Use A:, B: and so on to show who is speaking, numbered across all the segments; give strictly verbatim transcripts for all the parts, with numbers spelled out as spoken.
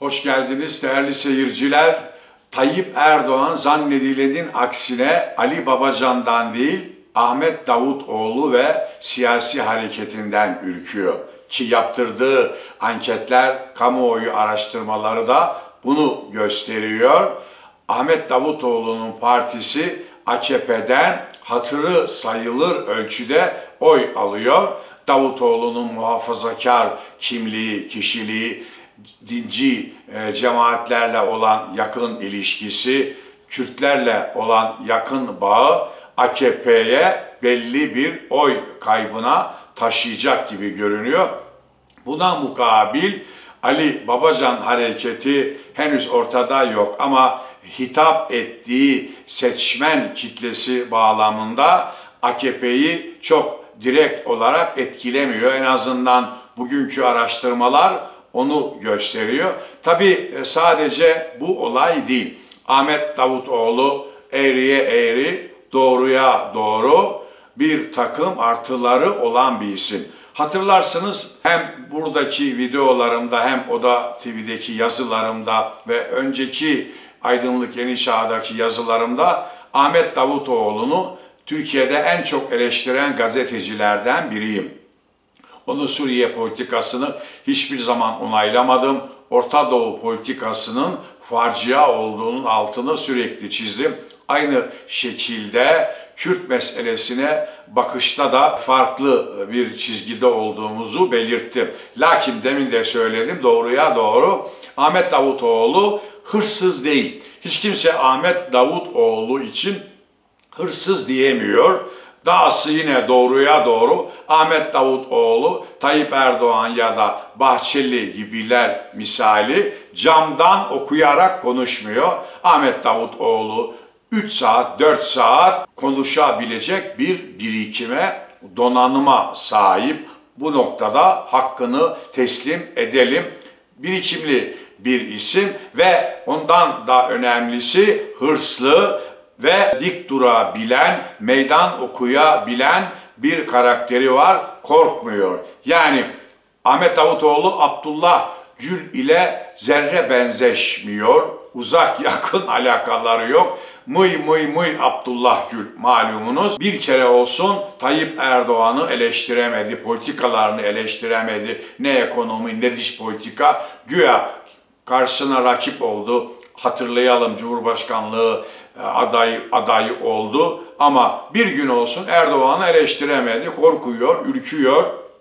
A: Hoş geldiniz değerli seyirciler. Tayyip Erdoğan zannedilenin aksine Ali Babacan'dan değil, Ahmet Davutoğlu ve siyasi hareketinden ürküyor. Ki yaptırdığı anketler, kamuoyu araştırmaları da bunu gösteriyor. Ahmet Davutoğlu'nun partisi A K P'den hatırı sayılır ölçüde oy alıyor. Davutoğlu'nun muhafazakar kimliği, kişiliği, dinci e, cemaatlerle olan yakın ilişkisi, Kürtlerle olan yakın bağı A K P'ye belli bir oy kaybına taşıyacak gibi görünüyor. Buna mukabil Ali Babacan hareketi henüz ortada yok ama hitap ettiği seçmen kitlesi bağlamında A K P'yi çok direkt olarak etkilemiyor. En azından bugünkü araştırmalar onu gösteriyor. Tabii sadece bu olay değil. Ahmet Davutoğlu eğriye eğri, doğruya doğru bir takım artıları olan bir isim. Hatırlarsınız hem buradaki videolarımda hem Oda T V'deki yazılarımda ve önceki Aydınlık Yeni Çağ'daki yazılarımda Ahmet Davutoğlu'nu Türkiye'de en çok eleştiren gazetecilerden biriyim. Onun Suriye politikasını hiçbir zaman onaylamadım. Orta Doğu politikasının facia olduğunun altını sürekli çizdim. Aynı şekilde Kürt meselesine bakışta da farklı bir çizgide olduğumuzu belirttim. Lakin demin de söyledim, doğruya doğru Ahmet Davutoğlu hırsız değil. Hiç kimse Ahmet Davutoğlu için hırsız diyemiyor. Dahası yine doğruya doğru Ahmet Davutoğlu, Tayyip Erdoğan ya da Bahçeli gibiler misali camdan okuyarak konuşmuyor. Ahmet Davutoğlu üç saat, dört saat konuşabilecek bir birikime, donanıma sahip. Bu noktada hakkını teslim edelim. Birikimli bir isim ve ondan da önemlisi hırslı ve dik durabilen, meydan okuyabilen bir karakteri var, korkmuyor. Yani Ahmet Davutoğlu Abdullah Gül ile zerre benzeşmiyor, uzak yakın alakaları yok. Mıy mıy mıy Abdullah Gül malumunuz. Bir kere olsun Tayyip Erdoğan'ı eleştiremedi, politikalarını eleştiremedi. Ne ekonomi ne dış politika, güya karşısına rakip oldu. Hatırlayalım, Cumhurbaşkanlığı aday adayı oldu ama bir gün olsun Erdoğan'ı eleştiremedi, korkuyor, ürküyor.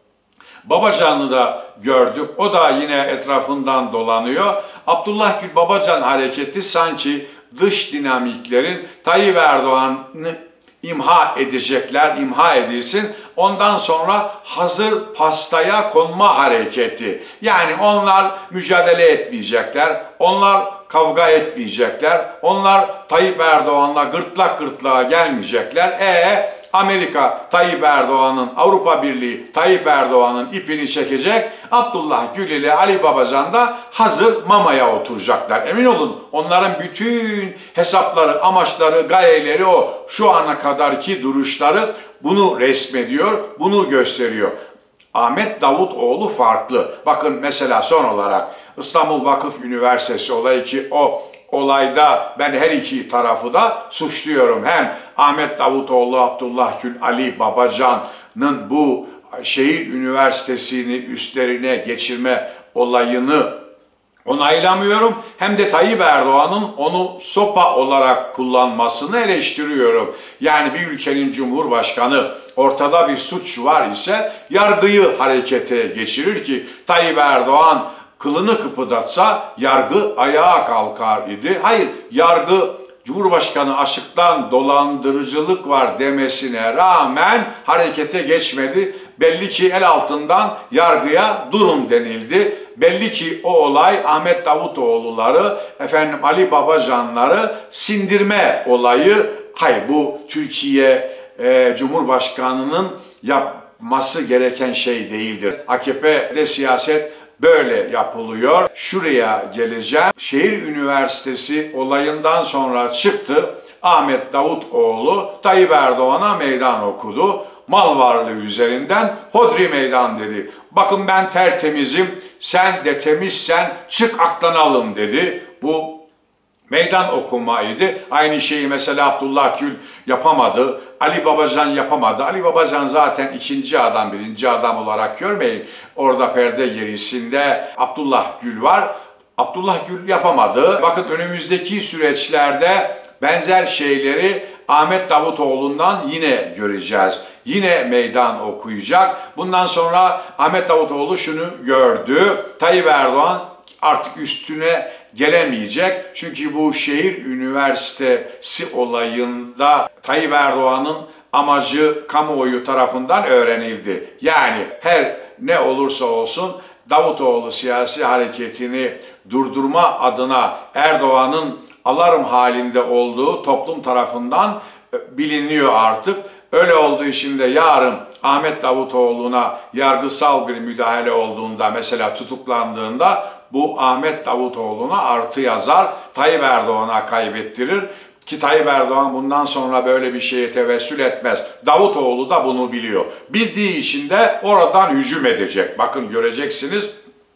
A: Babacan'ı da gördük, o da yine etrafından dolanıyor. Abdullah Gül Babacan hareketi sanki dış dinamiklerin Tayyip Erdoğan'ı imha edecekler, imha edilsin. Ondan sonra hazır pastaya konma hareketi. Yani onlar mücadele etmeyecekler, onlar kavga etmeyecekler, onlar Tayyip Erdoğan'la gırtlak gırtlağa gelmeyecekler. E Amerika Tayyip Erdoğan'ın, Avrupa Birliği Tayyip Erdoğan'ın ipini çekecek. Abdullah Gül ile Ali Babacan da hazır mamaya oturacaklar. Emin olun, onların bütün hesapları, amaçları, gayeleri o. Şu ana kadarki duruşları bunu resmediyor, bunu gösteriyor. Ahmet Davutoğlu farklı. Bakın mesela son olarak İstanbul Vakıf Üniversitesi olayı, ki o olayda ben her iki tarafı da suçluyorum. Hem Ahmet Davutoğlu, Abdullah Gül, Ali Babacan'ın bu şehir üniversitesini üstlerine geçirme olayını onaylamıyorum. Hem de Tayyip Erdoğan'ın onu sopa olarak kullanmasını eleştiriyorum. Yani bir ülkenin cumhurbaşkanı ortada bir suç var ise yargıyı harekete geçirir ki Tayyip Erdoğan kılını kıpırdatsa yargı ayağa kalkar idi. Hayır, yargı Cumhurbaşkanı açıktan dolandırıcılık var demesine rağmen harekete geçmedi. Belli ki el altından yargıya durun denildi. Belli ki o olay Ahmet Davutoğlu'ları, efendim Ali Babacan'ları sindirme olayı. Hayır, bu Türkiye e, Cumhurbaşkanı'nın yapması gereken şey değildir. A K P'de siyaset böyle yapılıyor. Şuraya geleceğim. Şehir Üniversitesi olayından sonra çıktı. Ahmet Davutoğlu Tayyip Erdoğan'a meydan okudu. Mal varlığı üzerinden hodri meydan dedi. Bakın ben tertemizim, sen de temizsen çık aklanalım dedi. Bu meydan okumaydı. Aynı şeyi mesela Abdullah Gül yapamadı. Ali Babacan yapamadı. Ali Babacan zaten ikinci adam, birinci adam olarak görmeyin. Orada perde gerisinde Abdullah Gül var. Abdullah Gül yapamadı. Bakın önümüzdeki süreçlerde benzer şeyleri Ahmet Davutoğlu'ndan yine göreceğiz. Yine meydan okuyacak. Bundan sonra Ahmet Davutoğlu şunu gördü. Tayyip Erdoğan artık üstüne gelemeyecek. Çünkü bu şehir üniversitesi olayında Tayyip Erdoğan'ın amacı kamuoyu tarafından öğrenildi. Yani her ne olursa olsun Davutoğlu siyasi hareketini durdurma adına Erdoğan'ın alarm halinde olduğu toplum tarafından biliniyor artık. Öyle olduğu için de yarın Ahmet Davutoğlu'na yargısal bir müdahale olduğunda, mesela tutuklandığında bu Ahmet Davutoğlu'na artı yazar, Tayyip Erdoğan'a kaybettirir. Ki Tayyip Erdoğan bundan sonra böyle bir şeye tevessül etmez. Davutoğlu da bunu biliyor. Bildiği için de oradan hücum edecek. Bakın göreceksiniz.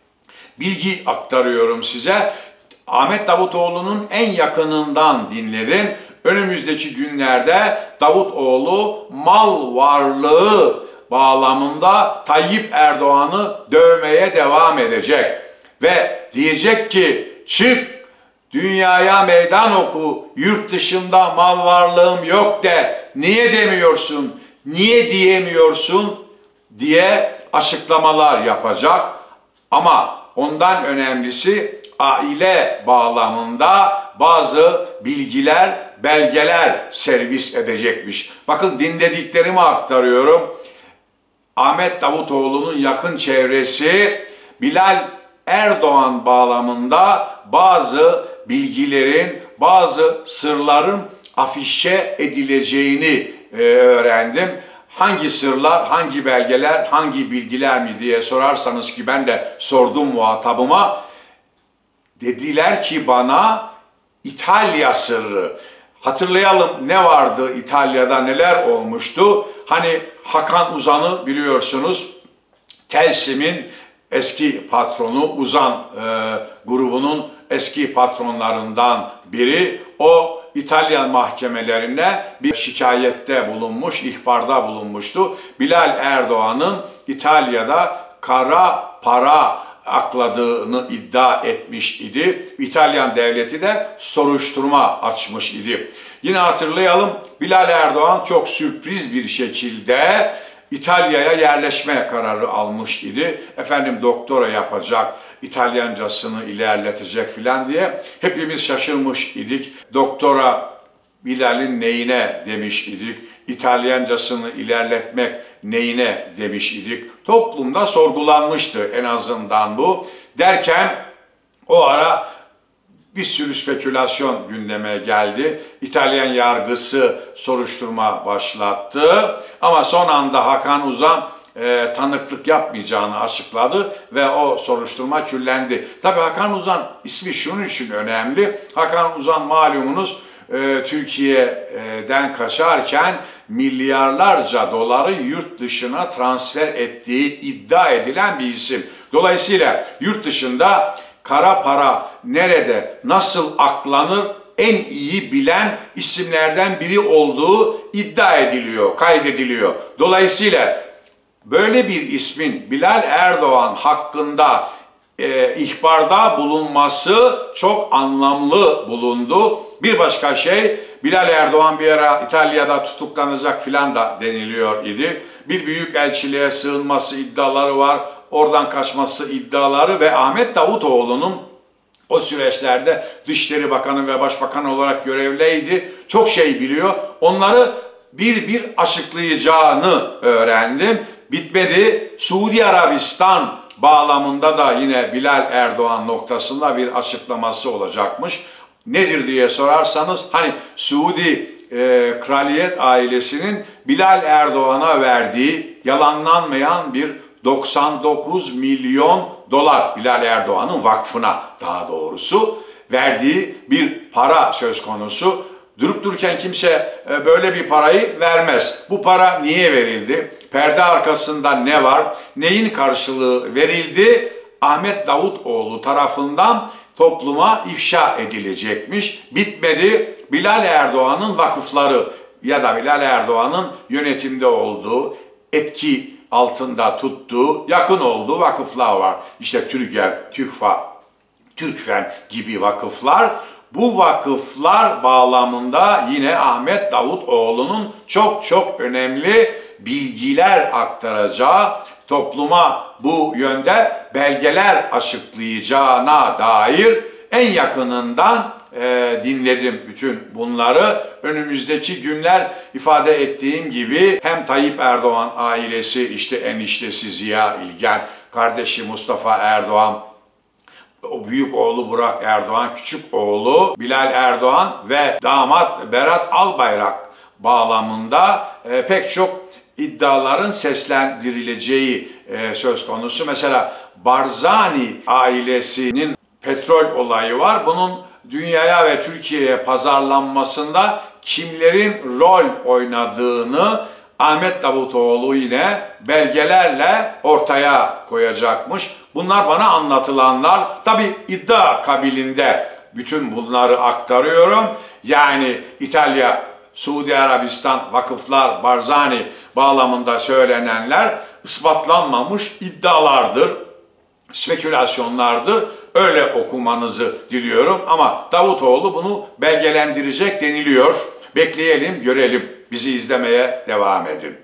A: Bilgi aktarıyorum size. Ahmet Davutoğlu'nun en yakınından dinledim. Önümüzdeki günlerde Davutoğlu mal varlığı bağlamında Tayyip Erdoğan'ı dövmeye devam edecek. Ve diyecek ki çık dünyaya meydan oku, yurt dışında mal varlığım yok de, niye demiyorsun, niye diyemiyorsun diye açıklamalar yapacak. Ama ondan önemlisi aile bağlamında bazı bilgiler, belgeler servis edecekmiş. Bakın dinlediklerimi aktarıyorum. Ahmet Davutoğlu'nun yakın çevresi Bilal Erdoğan bağlamında bazı bilgilerin, bazı sırların afişe edileceğini e, öğrendim. Hangi sırlar, hangi belgeler, hangi bilgiler mi diye sorarsanız, ki ben de sordum muhatabıma. Dediler ki bana İtalya sırrı. Hatırlayalım, ne vardı İtalya'da, neler olmuştu? Hani Hakan Uzan'ı biliyorsunuz, Telsim'in eski patronu, Uzan e, grubunun eski patronlarından biri. O İtalyan mahkemelerine bir şikayette bulunmuş, ihbarda bulunmuştu. Bilal Erdoğan'ın İtalya'da kara para akladığını iddia etmiş idi. İtalyan devleti de soruşturma açmış idi. Yine hatırlayalım, Bilal Erdoğan çok sürpriz bir şekilde İtalya'ya yerleşme kararı almış idi. Efendim doktora yapacak, İtalyancasını ilerletecek filan diye hepimiz şaşırmış idik. Doktora Bilal'in neyine demiş idik, İtalyancasını ilerletmek neyine demiş idik. Toplumda sorgulanmıştı en azından bu. Derken o ara bir sürü spekülasyon gündeme geldi. İtalyan yargısı soruşturma başlattı. Ama son anda Hakan Uzan e, tanıklık yapmayacağını açıkladı ve o soruşturma küllendi. Tabii Hakan Uzan ismi şunun için önemli. Hakan Uzan malumunuz e, Türkiye'den kaçarken milyarlarca doları yurt dışına transfer ettiği iddia edilen bir isim. Dolayısıyla yurt dışında kara para nerede, nasıl aklanır en iyi bilen isimlerden biri olduğu iddia ediliyor, kaydediliyor. Dolayısıyla böyle bir ismin Bilal Erdoğan hakkında e, ihbarda bulunması çok anlamlı bulundu. Bir başka şey, Bilal Erdoğan bir ara İtalya'da tutuklanacak filan da deniliyor idi. Bir büyük elçiliğe sığınması iddiaları var. Oradan kaçması iddiaları ve Ahmet Davutoğlu'nun o süreçlerde Dışişleri Bakanı ve Başbakan olarak görevliydi. Çok şey biliyor. Onları bir bir açıklayacağını öğrendim. Bitmedi. Suudi Arabistan bağlamında da yine Bilal Erdoğan noktasında bir açıklaması olacakmış. Nedir diye sorarsanız, hani Suudi e, kraliyet ailesinin Bilal Erdoğan'a verdiği yalanlanmayan bir doksan dokuz milyon dolar, Bilal Erdoğan'ın vakfına daha doğrusu verdiği bir para söz konusu. Durup dururken kimse böyle bir parayı vermez. Bu para niye verildi? Perde arkasında ne var? Neyin karşılığı verildi? Ahmet Davutoğlu tarafından topluma ifşa edilecekmiş. Bitmedi. Bilal Erdoğan'ın vakıfları ya da Bilal Erdoğan'ın yönetimde olduğu, etki altında tuttuğu, yakın olduğu vakıflar var. İşte Türker, TÜKFA, Türkfen gibi vakıflar. Bu vakıflar bağlamında yine Ahmet Davutoğlu'nun çok çok önemli bilgiler aktaracağı, topluma bu yönde belgeler açıklayacağına dair en yakınından e, dinledim bütün bunları. Önümüzdeki günler ifade ettiğim gibi hem Tayyip Erdoğan ailesi, işte eniştesi Ziya İlgen, kardeşi Mustafa Erdoğan, o büyük oğlu Burak Erdoğan, küçük oğlu Bilal Erdoğan ve damat Berat Albayrak bağlamında e, pek çok iddiaların seslendirileceği e, söz konusu. Mesela Barzani ailesinin petrol olayı var. Bunun dünyaya ve Türkiye'ye pazarlanmasında kimlerin rol oynadığını Ahmet Davutoğlu yine belgelerle ortaya koyacakmış. Bunlar bana anlatılanlar. Tabi iddia kabilinde bütün bunları aktarıyorum. Yani İtalya, Suudi Arabistan, vakıflar, Barzani bağlamında söylenenler ispatlanmamış iddialardır, spekülasyonlardır. Öyle okumanızı diliyorum ama Davutoğlu bunu belgelendirecek deniliyor. Bekleyelim, görelim. Bizi izlemeye devam edin.